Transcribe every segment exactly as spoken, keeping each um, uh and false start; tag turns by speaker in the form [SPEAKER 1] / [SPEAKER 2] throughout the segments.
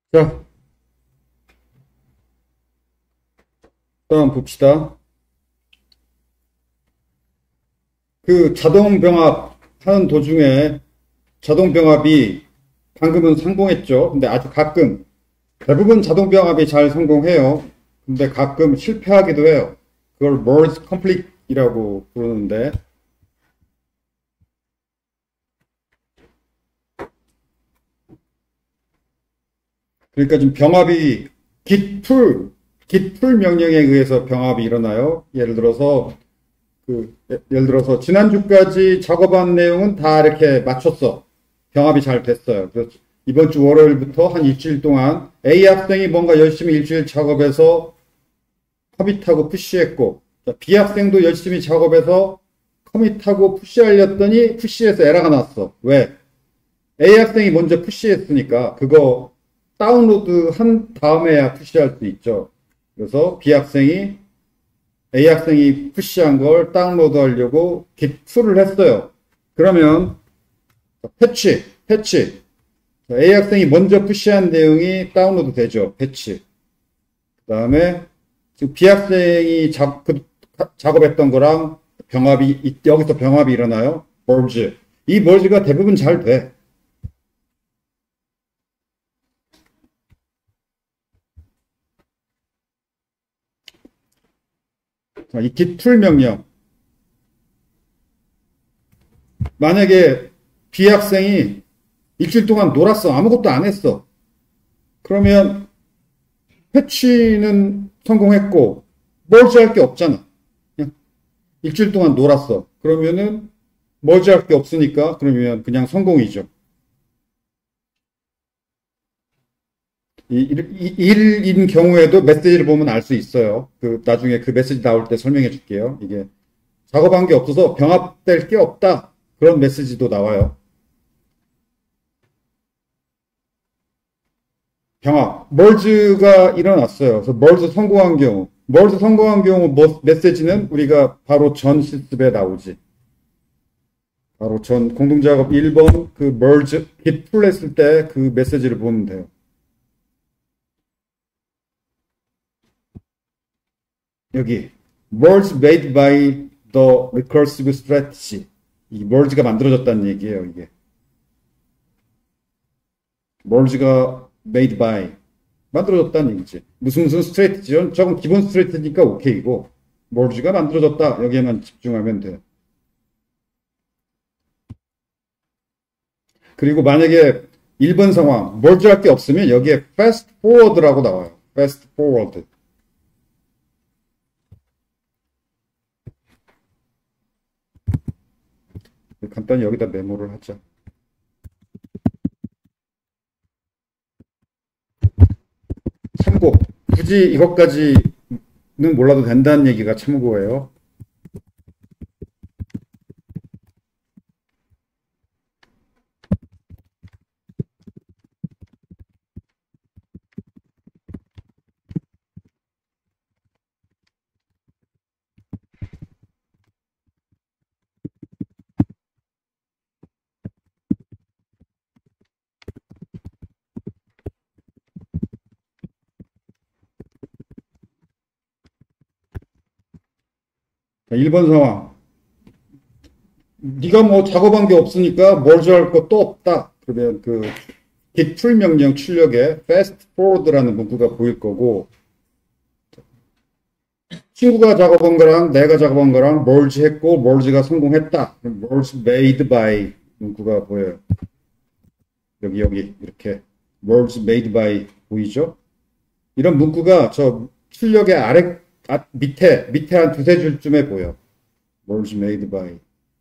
[SPEAKER 1] 자, 다음 봅시다. 그 자동 병합 하는 도중에 자동 병합이 방금은 성공했죠. 근데 아주 가끔, 대부분 자동 병합이 잘 성공해요. 근데 가끔 실패하기도 해요. 그걸 merge complete이라고 부르는데, 그러니까 좀 병합이 git pull, git pull 명령에 의해서 병합이 일어나요. 예를 들어서 그 예- 예를 들어서 지난주까지 작업한 내용은 다 이렇게 맞췄어. 병합이 잘 됐어요. 그래서 이번 주 월요일부터 한 일주일 동안 A 학생이 뭔가 열심히 일주일 작업해서 커밋하고 푸시했고, B 학생도 열심히 작업해서 커밋하고 푸시하려더니 푸시해서 에러가 났어. 왜? A 학생이 먼저 푸시했으니까 그거 다운로드 한 다음에야 푸시할 수 있죠. 그래서 B 학생이 A 학생이 푸시한 걸 다운로드 하려고 깃풀을 했어요. 그러면 패치, 패치. A 학생이 먼저 푸시한 내용이 다운로드 되죠. 패치. 그 다음에 지금 B 학생이 작, 그, 작업했던 거랑 병합이, 여기서 병합이 일어나요. 멀지. 이 멀지가 대부분 잘 돼. 자, 이 깃풀 명령. 만약에 B 학생이 일주일 동안 놀았어. 아무것도 안 했어. 그러면 패치는 성공했고, 멀지할 게 없잖아. 그냥 일주일 동안 놀았어. 그러면은 멀지할 게 없으니까 그러면 그냥 성공이죠. 이, 이, 일인 경우에도 메시지를 보면 알 수 있어요. 그 나중에 그 메시지 나올 때 설명해 줄게요. 이게 작업한 게 없어서 병합될 게 없다. 그런 메시지도 나와요. 병합, 멀즈가 일어났어요. 그래서 멀즈 성공한 경우, 멀즈 성공한 경우 뭐, 메시지는 우리가 바로 전 실습에 나오지. 바로 전 공동작업 일 번 그 merge git pull 했을 때 그 메시지를 보면 돼요. 여기 merge made by the recursive strategy. 이 merge가 만들어졌다는 얘기예요, 이게. merge가 made by 만들어졌다는 얘기지. 무슨 무슨 스트레이트죠? 저건 기본 스트레이트니까 오케이고 merge가 만들어졌다. 여기에만 집중하면 돼요. 그리고 만약에 일 번 상황 merge 할 게 없으면 여기에 fast forward라고 나와요. fast forward. 간단히 여기다 메모를 하자. 참고. 굳이 이것까지는 몰라도 된다는 얘기가 참고예요. 일 번 상황. 네가 뭐 작업한 게 없으니까 멀지 할 것도 없다. 그러면 그 git 풀 명령 출력에 fast forward라는 문구가 보일 거고 친구가 작업한 거랑 내가 작업한 거랑 merge 했고 merge가 성공했다. 그럼 merge made by 문구가 보여요. 여기 여기 이렇게 merge made by 보이죠? 이런 문구가 저 출력의 아래 아, 밑에 밑에 한 두세 줄쯤에 보여. merge made by.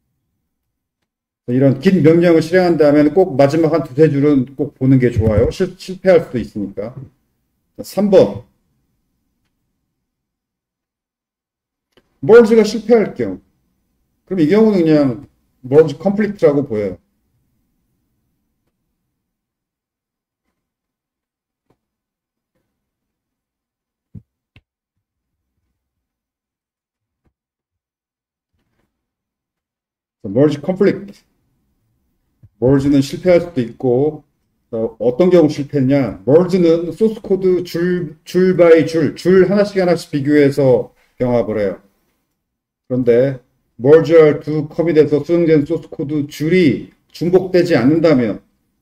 [SPEAKER 1] 이런 긴 명령을 실행한 다음에는 꼭 마지막 한 두세 줄은 꼭 보는 게 좋아요. 실, 실패할 수도 있으니까. 삼 번. merge가 실패할 경우. 그럼 이 경우는 그냥 merge complete라고 보여요. merge complete. merge는 실패할 수도 있고 어, 어떤 경우 실패했냐? merge는 소스 코드 줄, 줄 바이 줄, 줄 하나씩 하나씩 비교해서 병합을 해요. 그런데 merge할 두 커밋에서 수정된 소스 코드 줄이 중복되지 않는다면,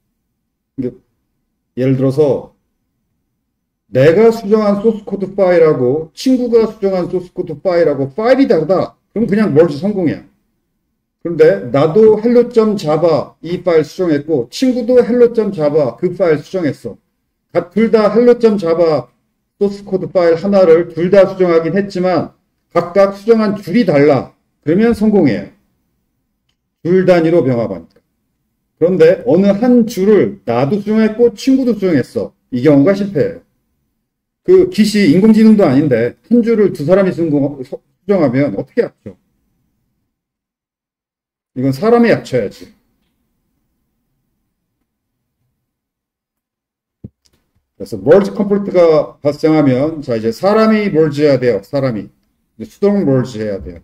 [SPEAKER 1] 예를 들어서 내가 수정한 소스 코드 파일하고 친구가 수정한 소스 코드 파일하고 파일이 다르다. 그럼 그냥 merge 성공이야. 그런데 나도 hello.java 이 파일 수정했고 친구도 hello.java 그 파일 수정했어. 둘 다 hello.java 소스 코드 파일 하나를 둘 다 수정하긴 했지만 각각 수정한 줄이 달라. 그러면 성공이에요. 줄 단위로 병합하니까. 그런데 어느 한 줄을 나도 수정했고 친구도 수정했어. 이 경우가 실패예요. 그 깃이 인공지능도 아닌데 한 줄을 두 사람이 수정하면 어떻게 합쳐? 이건 사람이 합쳐야지. 그래서 merge conflict가 발생하면 자 이제 사람이 merge 해야 돼요. 사람이 수동 merge 해야 돼요.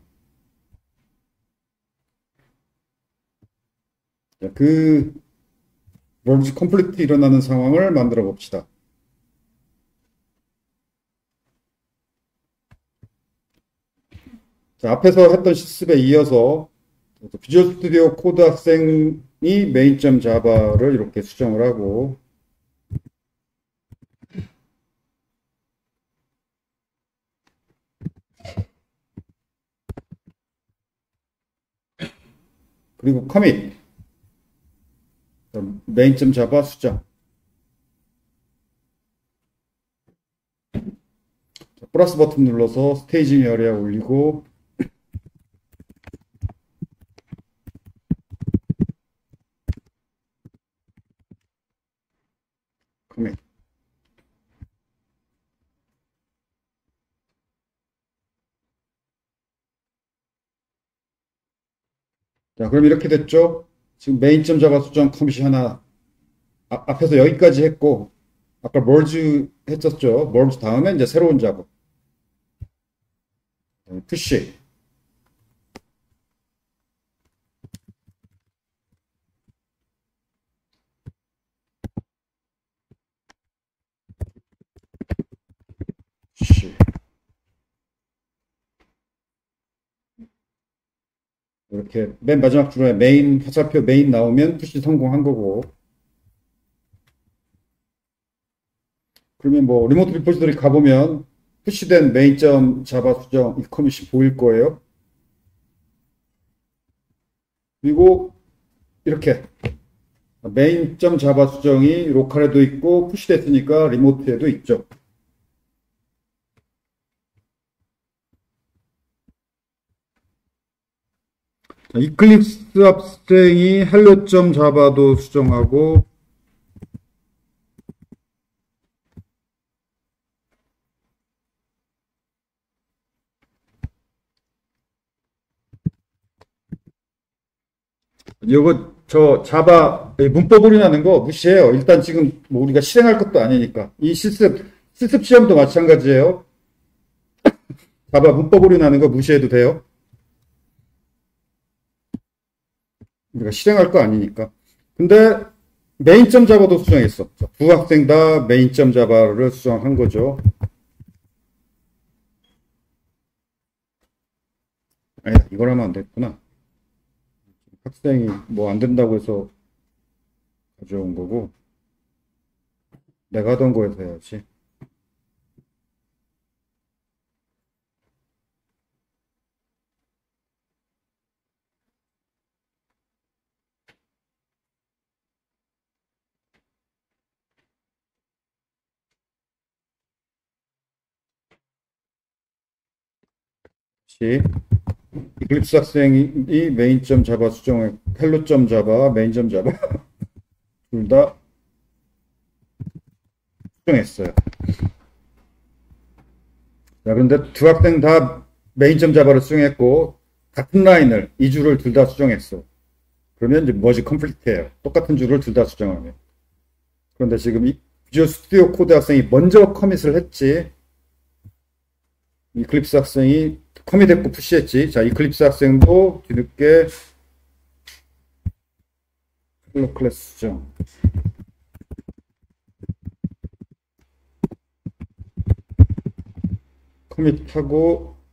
[SPEAKER 1] 그 merge conflict 일어나는 상황을 만들어 봅시다. 자, 앞에서 했던 실습에 이어서 비주얼 스튜디오 코드 학생이 main.java를 이렇게 수정을 하고 그리고 commit main.java 수정 자, 플러스 버튼 눌러서 스테이징 에어리아 올리고 commit 자, 그럼 이렇게 됐죠? 지금 main.java 수정 커밋이 하나 아, 앞에서 여기까지 했고 아까 merge 했었죠? merge 다음에 이제 새로운 작업 푸시 푸시 이렇게 맨 마지막 줄에 메인 화살표 메인 나오면 푸시 성공한 거고 그러면 뭐 리모트 리포지터리 가보면 푸시된 main.java 수정 이 커밋이 보일 거예요. 그리고 이렇게 main.java 수정이 로컬에도 있고 푸시됐으니까 리모트에도 있죠. 이클립스 학생이 hello.java도 수정하고 이거 저 자바 문법 올인하는 거 무시해요. 일단 지금 뭐 우리가 실행할 것도 아니니까 이 실습 실습 시험도 마찬가지예요. 자바 문법 올인하는 거 무시해도 돼요. 우리가 실행할 거 아니니까. 근데 main.java도 수정했어. 두 학생 다 main.java를 수정한 거죠. 아니다, 이걸 하면 안 됐구나. 학생이 뭐 안 된다고 해서 가져온 거고 내가 하던 거에서 해야지. 이클립스 학생이 main.java 수정을 hello.java, main.java 둘 다 수정했어요. 자, 그런데 두 학생 다 main.java를 수정했고 같은 라인을 이 줄을 둘 다 수정했어. 그러면 이제 머지 컴플리트예요. 똑같은 줄을 둘 다 수정하면. 그런데 지금 이 비주얼 스튜디오 코드 학생이 먼저 커밋을 했지. 이클립스 학생이 커밋했고 푸시했지. 자, 이클립스 학생도 뒤늦게 헬로 클래스 수정. 커밋하고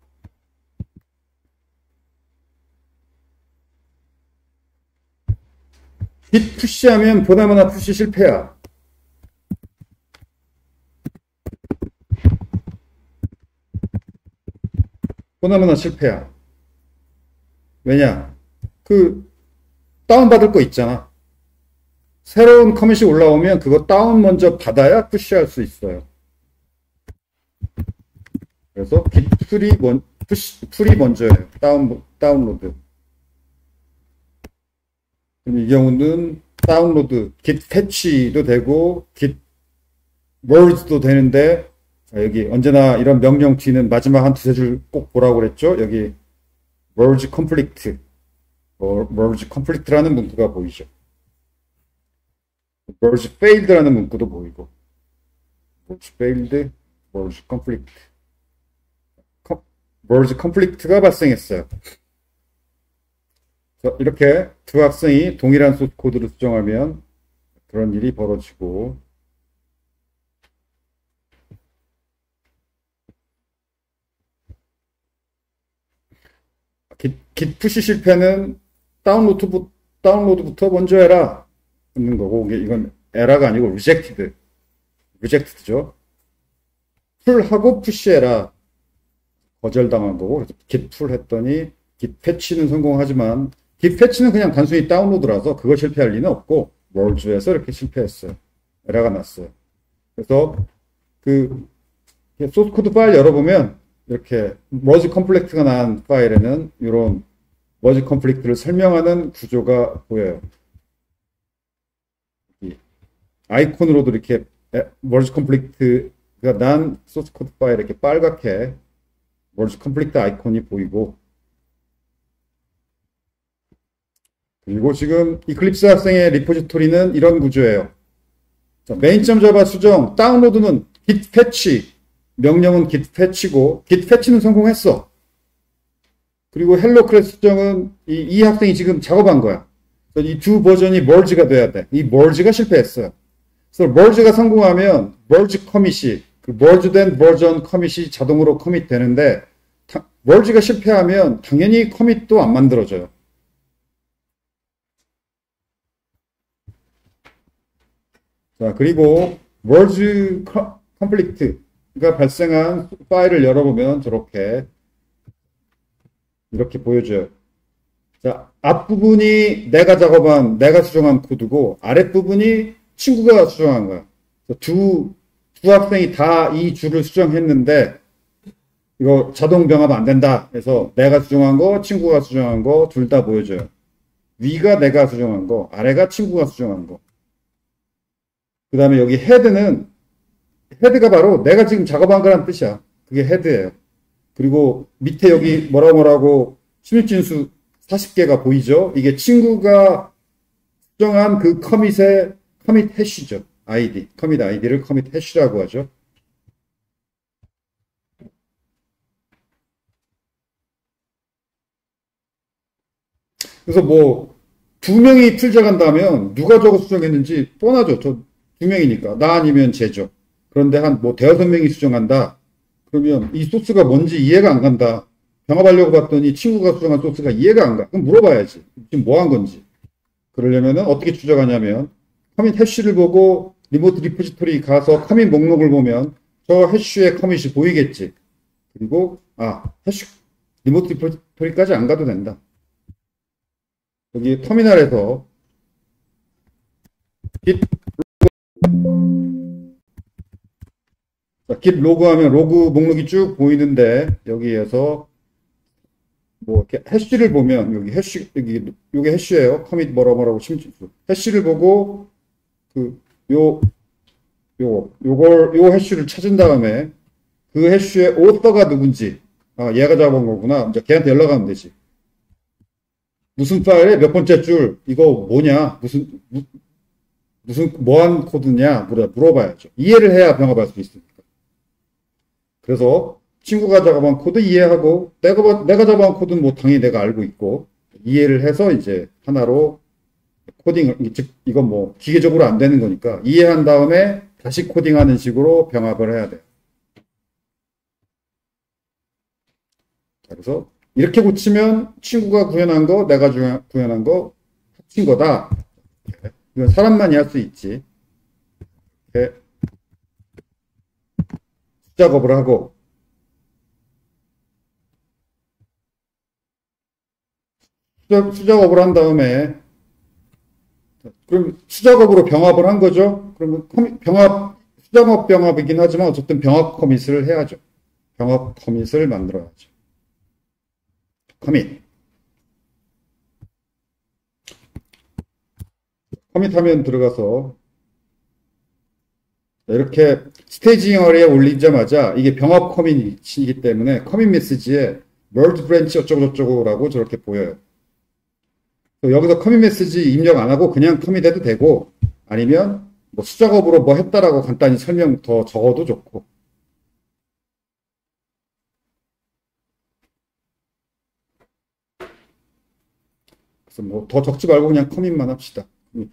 [SPEAKER 1] git 푸시하면 보나마나 푸시 실패야. 보나마나 실패야. 왜냐? 그 다운받을 거 있잖아. 새로운 커밋이 올라오면 그거 다운 먼저 받아야 푸시할 수 있어요. 그래서 git 풀이 먼, 푸시, 풀이 먼저예요. 다운, 다운로드. 이 경우는 다운로드, git 패치도 되고 git merge도 되는데, 여기 언제나 이런 명령 뒤는 마지막 한 두세 줄 꼭 보라고 그랬죠. 여기 merge conflict, merge conflict라는 문구가 보이죠. merge failed라는 문구도 보이고, merge failed, merge conflict, merge conflict가 발생했어요. 이렇게 두 학생이 동일한 소스 코드를 수정하면 그런 일이 벌어지고, git 푸시 실패는 다운로드, 다운로드부터 먼저 해라 하는 거고, 이건 에러가 아니고 rejected, rejected죠. 풀하고 푸시해라, 거절당한 거고, 그래서 git 풀 했더니 git 패치는 성공하지만 git 패치는 그냥 단순히 다운로드라서 그거 실패할 리는 없고, merge에서 이렇게 실패했어요. 에러가 났어요. 그래서 그 소스 코드 파일 열어보면 이렇게 머지 컴플렉트가 난 파일에는 이런 머지 컴플렉트를 설명하는 구조가 보여요. 이 아이콘으로도 이렇게 머지 컴플렉트가 난 소스 코드 파일에 이렇게 빨갛게 머지 컴플렉트 아이콘이 보이고, 그리고 지금 이클립스 학생의 리포지토리는 이런 구조예요. 자, 메인.자바 수정, 다운로드는 git 패치, 명령은 git 패치고, git 패치는 성공했어. 그리고 헬로 클래스 수정은 이, 이 학생이 지금 작업한 거야. 이 두 버전이 merge가 돼야 돼. 이 merge가 실패했어요. 그래서 merge가 성공하면 merge commit이, 그 merge된 버전 커밋이 자동으로 커밋 되는데, merge가 실패하면 당연히 커밋도 안 만들어져요. 자, 그리고 merge conflict가 발생한 파일을 열어보면 저렇게 이렇게 보여줘요. 자, 앞부분이 내가 작업한, 내가 수정한 코드고, 아랫부분이 친구가 수정한 거야. 두, 두 학생이 다 이 줄을 수정했는데, 이거 자동 병합 안 된다 해서 내가 수정한 거, 친구가 수정한 거 둘 다 보여줘요. 위가 내가 수정한 거, 아래가 친구가 수정한 거. 그 다음에 여기 헤드는, 헤드가 바로 내가 지금 작업한 거란 뜻이야. 그게 헤드예요. 그리고 밑에 여기 뭐라고 뭐라고 침입진수 사십 개가 보이죠? 이게 친구가 수정한 그 커밋의 커밋 해시죠. 아이디. 커밋 아이디를 커밋 해시라고 하죠. 그래서 뭐 두 명이 풀작한다면 누가 저거 수정했는지 뻔하죠. 저 두 명이니까. 나 아니면 쟤죠. 그런데 한 뭐 대여섯 명이 수정한다. 그러면 이 소스가 뭔지 이해가 안 간다. 병합하려고 봤더니 친구가 수정한 소스가 이해가 안 가. 그럼 물어봐야지. 지금 뭐 한 건지. 그러려면 어떻게 추적하냐면 커밋 해쉬를 보고 리모트 리포지토리 가서 커밋 목록을 보면 저 해쉬의 커밋이 보이겠지. 그리고 아 해쉬 리모트 리포지토리까지 안 가도 된다. 여기 터미널에서 git git 로그하면 로그 목록이 쭉 보이는데 여기에서 뭐 이렇게 해쉬를 보면 여기 해쉬 여기 요게 해쉬예요. 커밋 뭐라 뭐라고 침진수 해쉬를 보고 그 요 요 요걸 요 해쉬를 찾은 다음에 그 해쉬의 오더가 누군지 아 얘가 잡은 거구나. 이제 걔한테 연락하면 되지. 무슨 파일에 몇 번째 줄 이거 뭐냐 무슨 무, 무슨 뭐한 코드냐 물어 물어봐야죠. 이해를 해야 병합할 수 있으니까. 그래서 친구가 작업한 코드 이해하고 내가 내가 작업한 코드는 뭐 당연히 내가 알고 있고 이해를 해서 이제 하나로 코딩을 즉 이건 뭐 기계적으로 안 되는 거니까 이해한 다음에 다시 코딩하는 식으로 병합을 해야 돼요. 그래서 이렇게 고치면 친구가 구현한 거, 내가 구현한 거 합친 거다. 이건 사람만이 할 수 있지. 이렇게 수작업을 하고, 수작, 수작업을 한 다음에, 그럼 수작업으로 병합을 한 거죠? 그러면 커밋, 병합, 수작업 병합이긴 하지만 어쨌든 병합 커밋을 해야죠. 병합 커밋을 만들어야죠. 커밋. 커밋하면 들어가서 이렇게 스테이징 어리에 올리자마자 이게 병합 커밋이기 때문에 커밋 메시지에 merge branch 어쩌고저쩌고라고 저렇게 보여요. 여기서 커밋 메시지 입력 안 하고 그냥 커밋해도 되고 아니면 뭐 수작업으로 뭐 했다라고 간단히 설명 더 적어도 좋고. 그래서 뭐 더 적지 말고 그냥 커밋만 합시다.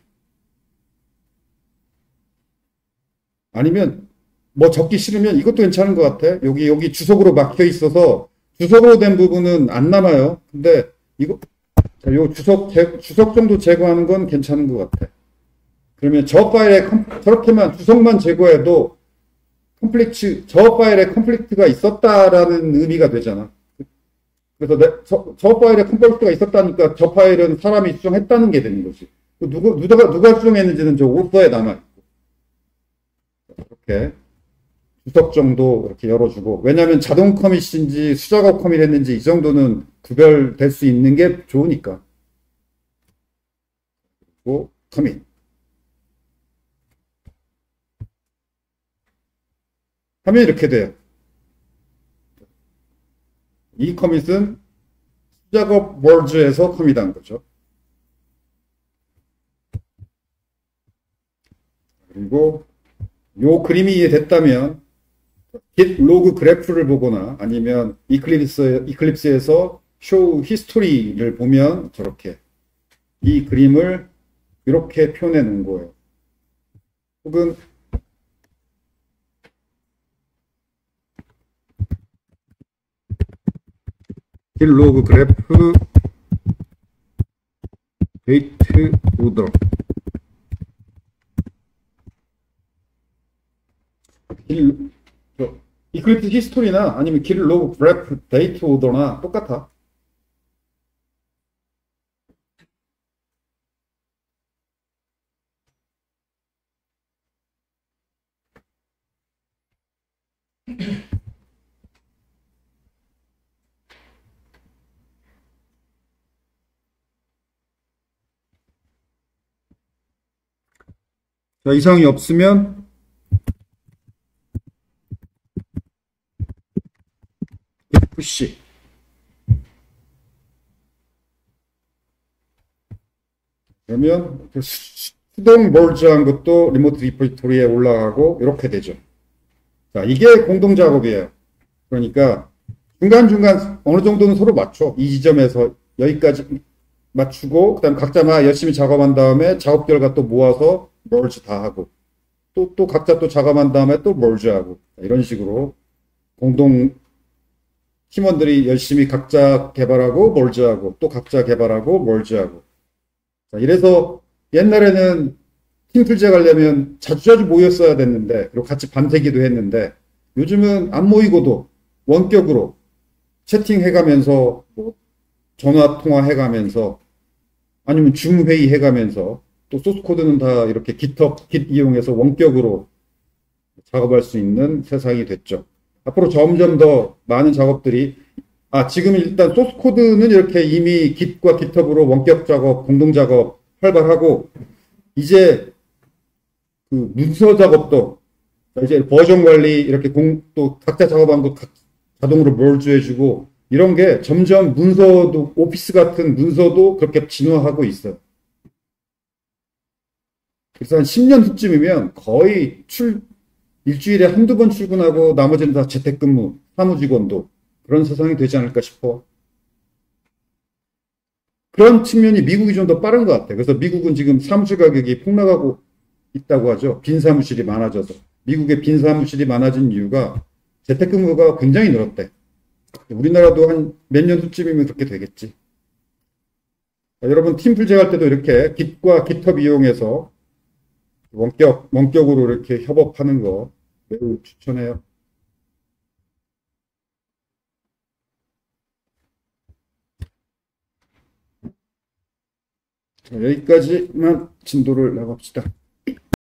[SPEAKER 1] 아니면 뭐 적기 싫으면 이것도 괜찮은 것 같아. 여기 여기 주석으로 막혀 있어서 주석으로 된 부분은 안 남아요. 근데 이거 자, 요 주석 제, 주석 정도 제거하는 건 괜찮은 것 같아. 그러면 저 파일에 컴, 저렇게만 주석만 제거해도 컴플렉트 저 파일에 컴플렉트가 있었다라는 의미가 되잖아. 그래서 내, 저, 저 파일에 컴플렉트가 있었다니까 저 파일은 사람이 수정했다는 게 되는 거지. 누구 누가 누가 수정했는지는 저 오퍼에 남아. 이렇게 주석 정도 이렇게 열어주고 왜냐하면 자동 커밋인지 수작업 커밋 했는지 이 정도는 구별될 수 있는 게 좋으니까. 그리고 커밋 하면 이렇게 돼요. 이 커밋은 수작업 merge에서 커밋한 거죠. 그리고 요 그림이 이해됐다면 git 로그 그래프를 보거나 아니면 이클립스, 이클립스에서 show history를 보면 저렇게 이 그림을 이렇게 표현해 놓은 거예요. 혹은 git 로그 그래프 date order 길, 저, 이클립스 히스토리나 아니면 길 로그 그래프 데이트 오더나 똑같아. 자, 이상이 없으면 푸시. 그러면 그 수동 멀즈한 것도 리모트 리포지토리에 올라가고 이렇게 되죠. 자, 이게 공동 작업이에요. 그러니까 중간중간 어느 정도는 서로 맞춰. 이 지점에서 여기까지 맞추고 그다음 각자 막 열심히 작업한 다음에 작업 결과 또 모아서 멀즈 다 하고 또, 또 각자 또 작업한 다음에 또 멀즈 하고 이런 식으로 공동 팀원들이 열심히 각자 개발하고 멀즈하고 또 각자 개발하고 멀즈하고 자, 이래서 옛날에는 팀 풀제하려면 자주자주 모였어야 됐는데 그리고 같이 밤새기도 했는데 요즘은 안 모이고도 원격으로 채팅해가면서 뭐 전화 통화해가면서 아니면 줌 회의 해가면서 또 소스코드는 다 이렇게 깃허브, 깃 이용해서 원격으로 작업할 수 있는 세상이 됐죠. 앞으로 점점 더 많은 작업들이 아 지금 일단 소스코드는 이렇게 이미 깃과 깃허브로 원격 작업, 공동 작업 활발하고 이제 그 문서 작업도 이제 버전 관리 이렇게 공, 또 각자 작업한 거 자동으로 멀즈 해주고 이런 게 점점 문서도 오피스 같은 문서도 그렇게 진화하고 있어요. 그래서 한 십 년 후쯤이면 거의 출 일주일에 한두 번 출근하고 나머지는 다 재택근무 사무직원도 그런 세상이 되지 않을까 싶어. 그런 측면이 미국이 좀 더 빠른 것 같아. 그래서 미국은 지금 사무실 가격이 폭락하고 있다고 하죠. 빈 사무실이 많아져서. 미국의 빈 사무실이 많아진 이유가 재택근무가 굉장히 늘었대. 우리나라도 한 몇 년 후쯤이면 그렇게 되겠지. 여러분 팀 풀제할 때도 이렇게 깃과 깃헙 이용해서 원격, 원격으로 이렇게 협업하는 거 매우 추천해요. 자, 여기까지만 진도를 나갑시다.